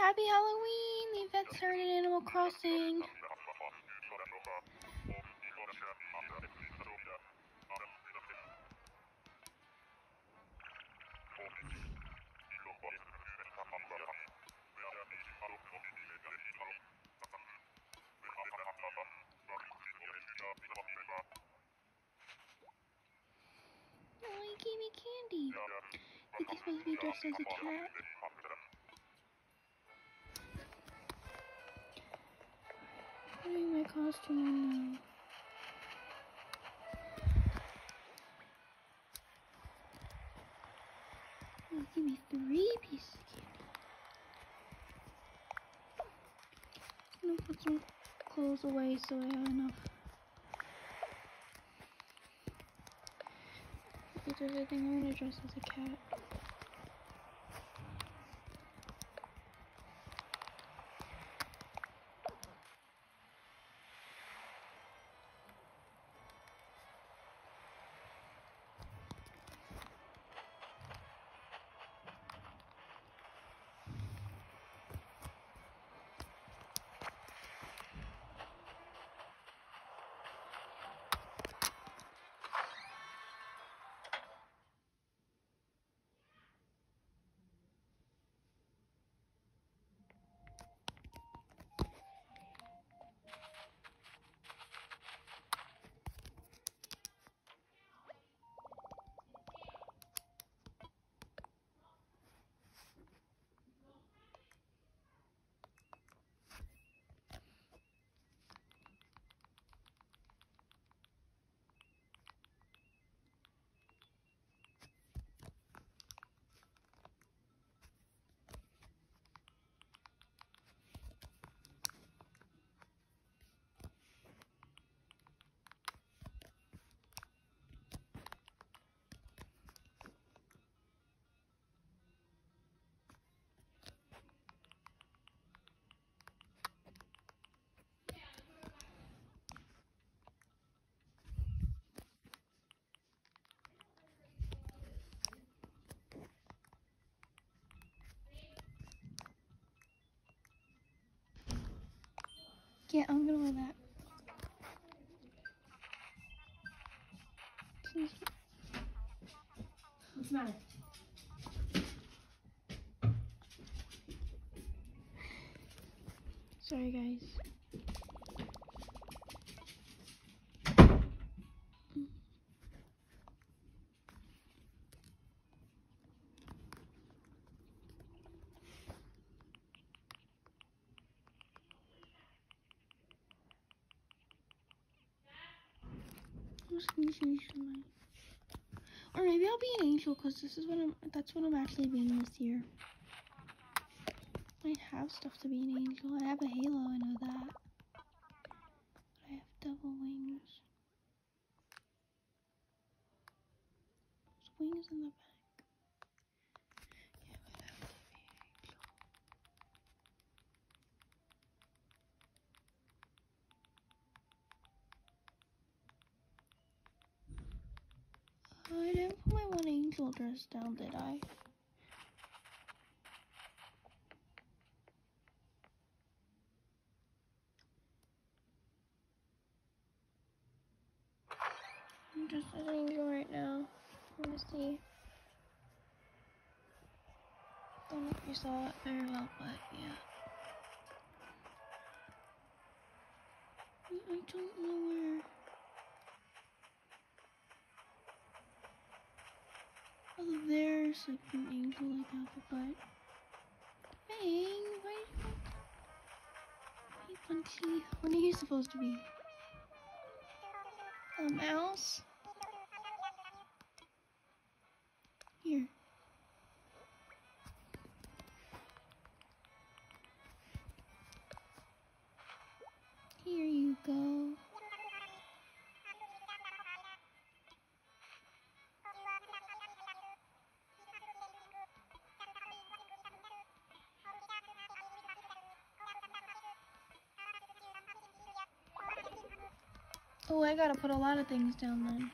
Happy Halloween! The event started in Animal Crossing. Oh, he gave me candy. I think he's supposed to be dressed as a cat. I'm doing my costume on now. Oh, he gave me 3 pieces of candy. I'm gonna put some clothes away so I have enough. If there's anything, I'm gonna dress as a cat. Yeah, I'm gonna wear that. What's the matter? Sorry, guys. I'm just gonna change the light. Or maybe I'll be an angel because that's what I'm actually being this year. I have stuff to be an angel. I have a halo, I know that. But I have double wings. There's wings in the back. Yeah, but I have to be an angel. I didn't put my one angel dress down, did I? I'm just an angel right now. Let me see. Don't know if you saw it very well, but yeah. I don't know where. Oh, there's like an angel like that, but dang, why? Hey, Punchy, what are you supposed to be? A mouse? Here. Here you go. Oh, I gotta put a lot of things down then.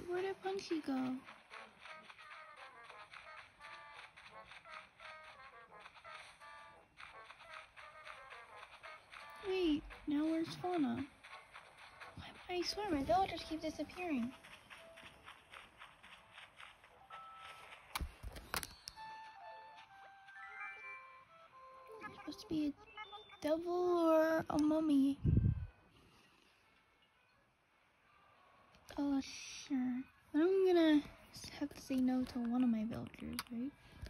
Where did Punchy go? Wait, now where's Fauna? I swear my villagers keep disappearing. It's supposed to be a devil or a mummy. Sure. I'm gonna have to say no to one of my villagers, right?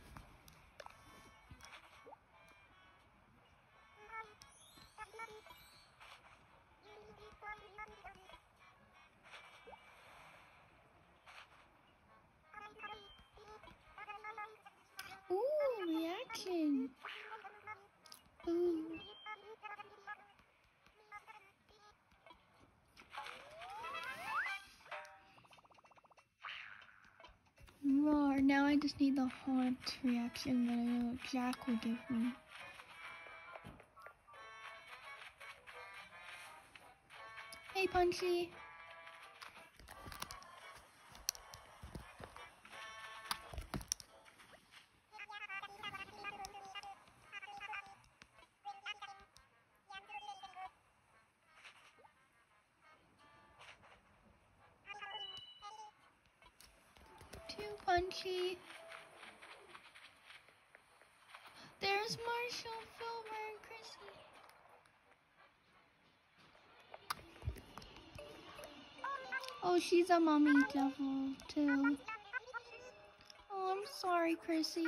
Ooh, reaction. Ooh. Roar. Now I just need the haunt reaction that I know Jack will give me. Hey, Punchy. Too Punchy. There's Marshall, Filmer, and Chrissy. Oh, she's a mummy devil, too. Oh, I'm sorry, Chrissy.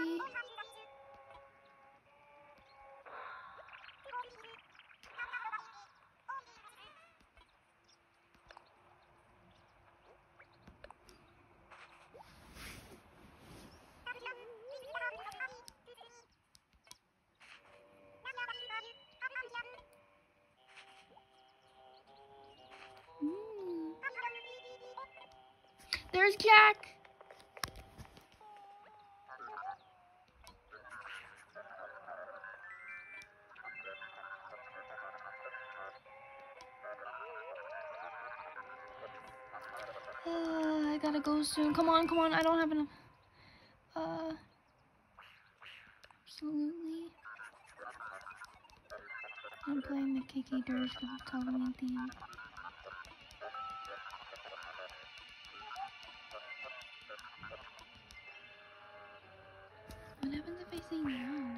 There's Jack. I gotta go soon. Come on, come on. I don't have enough. Absolutely. I'm playing the Kiki Dirge with the Halloween theme. What happens if I say no?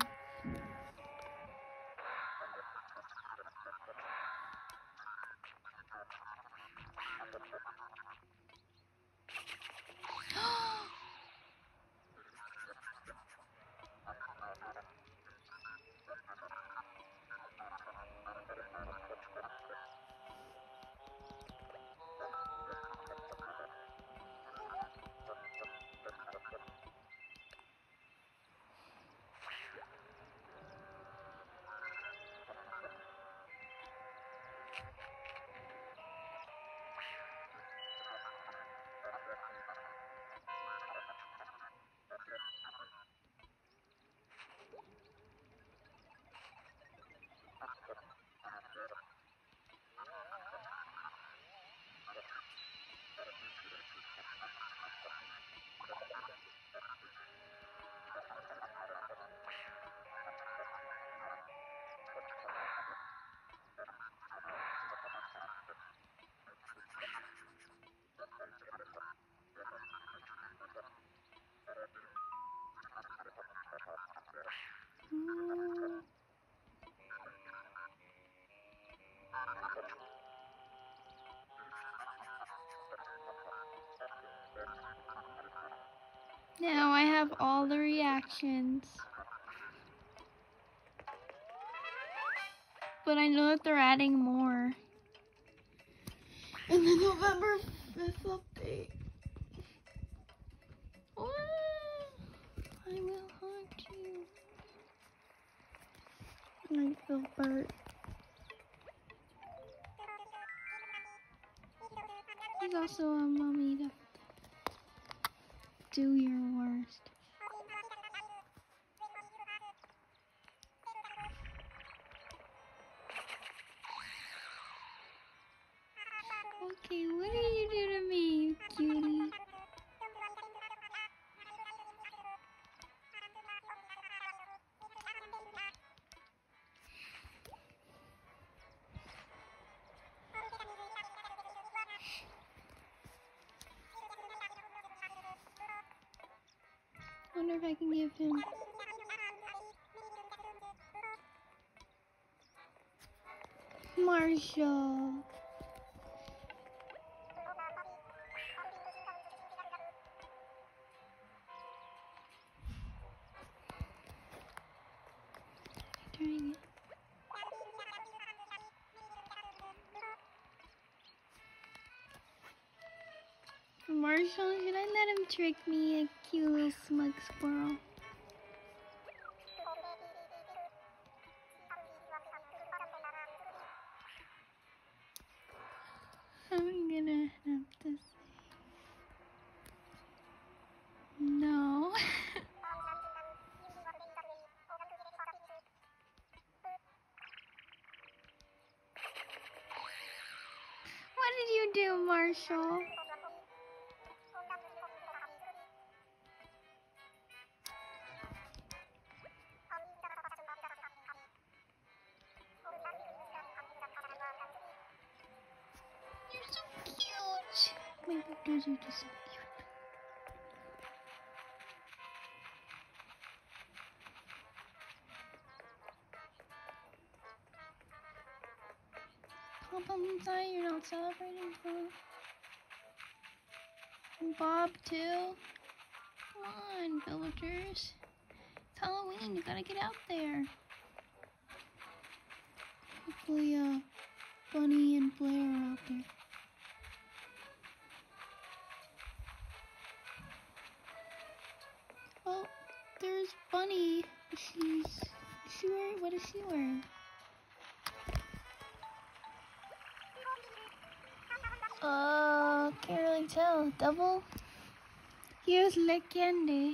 Now I have all the reactions. But I know that they're adding more in the November 5th update. Oh, I will haunt you. I feel Bert. He's also a mummy to do your worst. Okay, what did you do to me, cutie? if I can give him. Marshall. Dang it. Marshall, should I let him trick me, a cute little smug squirrel? I'm gonna have to say no. What did you do, Marshall? You're so cute. My pictures are just so cute. Pom inside, you're not celebrating, huh? And Bob too. Come on, villagers. It's Halloween. You gotta get out there. Hopefully, Bunny and Blair are out there. Oh, there's Bunny. Is she wearing? What is she wearing? Can't really tell. Double? Here's Le Candy.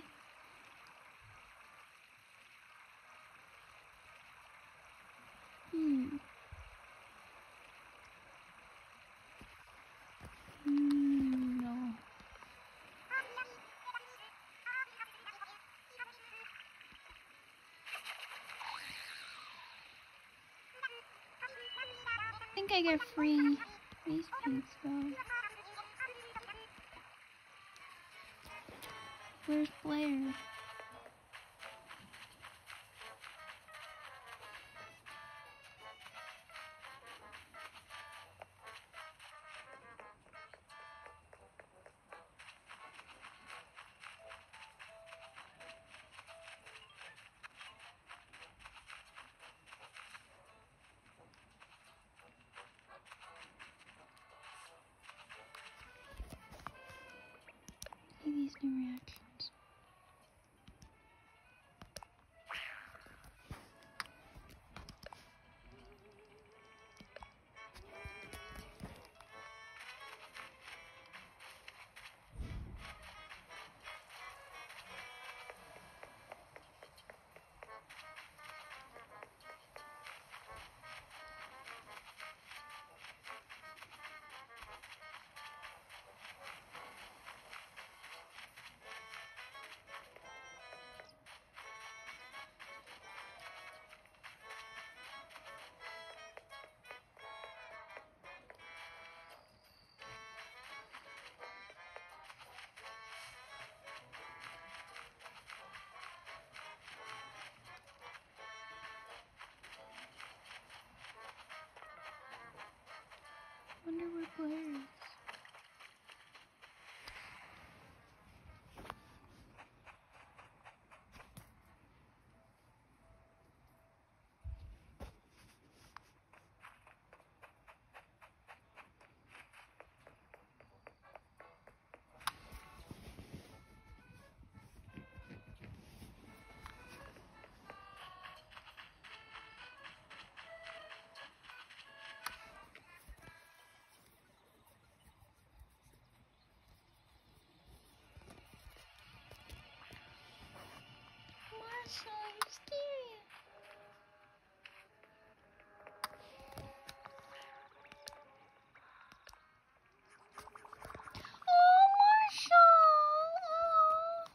No. I think I get free face paints though. Where's Blair? These new reactions. Wonder where Blair is. Marshall, I'm scared. Oh, Marshall!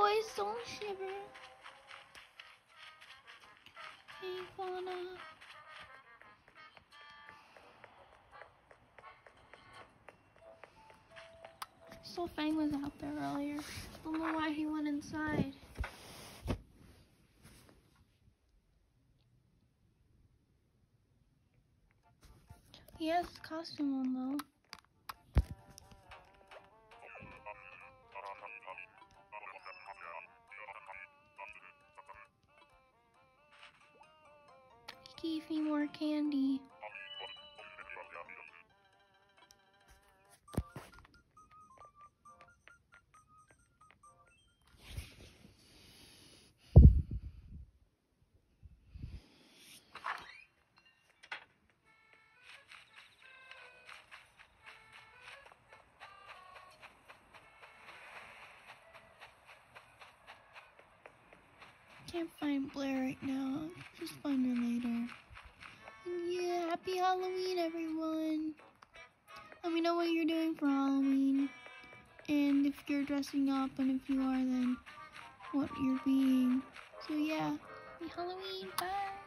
boys, don't shiver. Hey, Fauna. So Fang was out there earlier. Don't know why he went inside. He has his costume on though. He gave me more candy. Can't find Blair right now. Just find her later. And yeah, happy Halloween, everyone. Let me know what you're doing for Halloween. And if you're dressing up, and if you are, then what you're being. So yeah, happy Halloween. Bye.